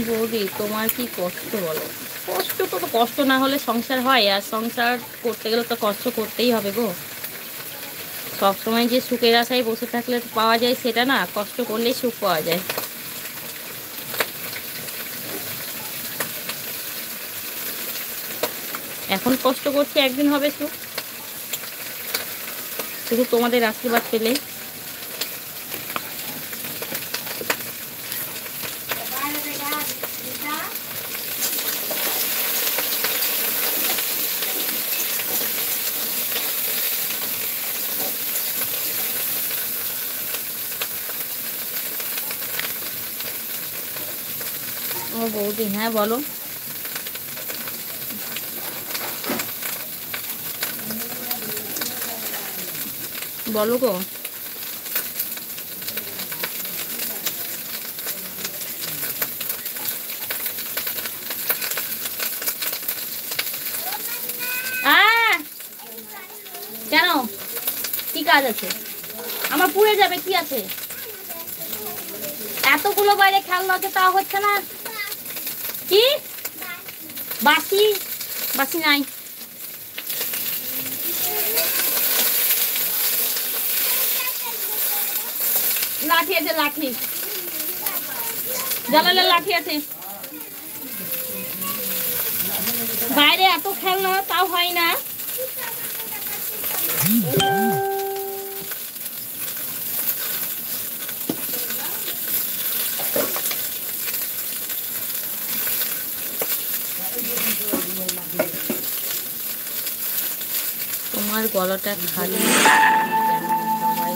বৌদি তোমার কি কষ্ট বলো? কষ্ট তো, কষ্ট না হলে সংসার হয়? আর সংসার করতে গেলে তো কষ্ট করতেই হবে গো। সবসময় যে সুখের আশায় বসে থাকলে পাওয়া যায় সেটা না, কষ্ট করলেই সুখ পাওয়া যায়। এখন কষ্ট করছি, একদিন হবে সুখ, শুধু তোমাদের আশীর্বাদ পেলে। ও বৌদি, হ্যাঁ বলো। বলো গো। কেন, কি কাজ আছে? আমার পুড়ে যাবে, কি আছে? এতগুলো বাইরে খেলনা আছে, তাও হচ্ছে না? কি বাসি? বাসি নাই। লাঠি আছে, লাঠি, জানালে লাঠি আছে। বাইরে এত খেলনা, তাও হয় না। তোমার গলাটা খালি, সবাই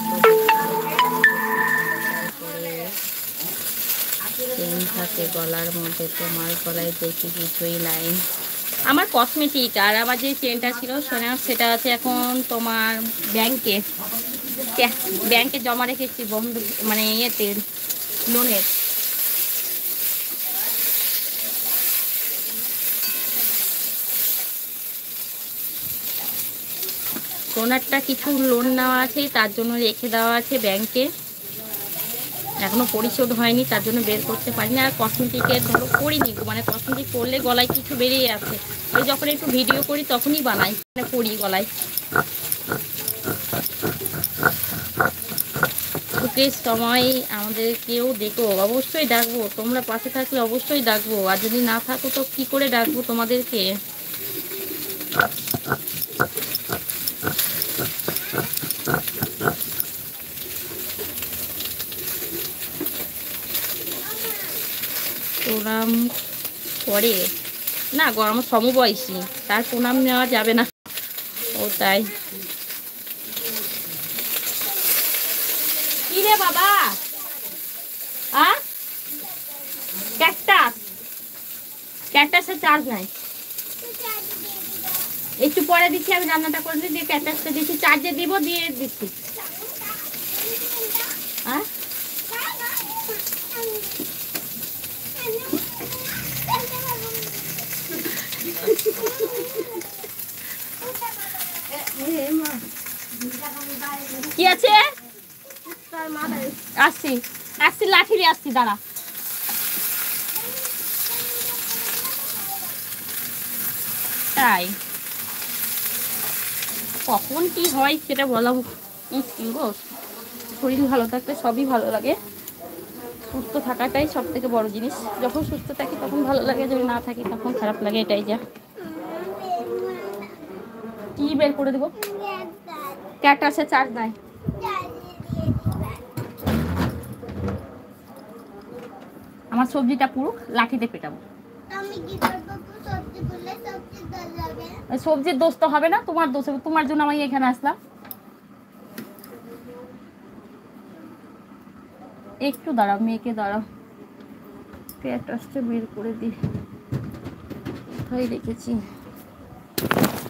তো থাকে গলার মধ্যে, তোমার গলায় দেখি কিছুই নাই। আমার কসমেটিক, আর আমার যে চেনটা ছিল সোনা, সেটা আছে এখন তোমার ব্যাংকে। ব্যাংকে জমা রেখেছি, বন্ধু মানে ইয়েতে, লোনের। সোনারটা কিছু লোন নেওয়া আছে, তার জন্য রেখে দেওয়া আছে ব্যাংকে, এখনো পরিশোধ হয়নি, তার জন্য বের করতে পারিনি। আর কসমেটিকের ধরো করিনি, মানে কসমেটিক করলে গলায় কিছু বেরিয়ে আসে, ওই যখন একটু ভিডিও করি তখনই বানাই, মানে করি গলায়। সুখের সময় আমাদেরকেও দেখো, অবশ্যই ডাকবো, তোমরা পাশে থাকলে অবশ্যই ডাকবো, আর যদি না থাকো তো কি করে ডাকবো তোমাদেরকে? প্রণাম করে না গো, আমার সমবয়সী, তার প্রণাম নেওয়া যাবে না। ও তাই? কি রে বাবা? ক্যাকটাস, ক্যাকটাসের চার্জ নাই, একটু পরে দিচ্ছি, আমি রান্নাটা করে দিয়ে ক্যাকটাসটা দিচ্ছি, চার্জে দিব, দিয়ে দিচ্ছি। কি আছে? আসছি আসছি, লাঠি দিয়ে আসছি, দাঁড়া। তাই কখন কি হয় সেটা বলা মুশকিল গো। শরীর ভালো থাকলে সবই ভালো লাগে, সুস্থ থাকাটাই সব থেকে বড় জিনিস। যখন সুস্থ থাকি তখন ভালো লাগে, যদি না থাকি তখন খারাপ লাগে, এটাই যা। কি বের করে দেবো? ক্যাকটাসে চার্জ নাই। আমার সবজিটা পুরো লাঠিতে পেটাবো। সবজির দোষ তো হবে না, তোমার দোষ হবে, তোমার জন্য আমি এখানে আসলাম। একটু দাঁড়াও, মেয়েকে দাঁড়াও, ক্যাকটাসটা বের করে দিই, কোথায় রেখেছি।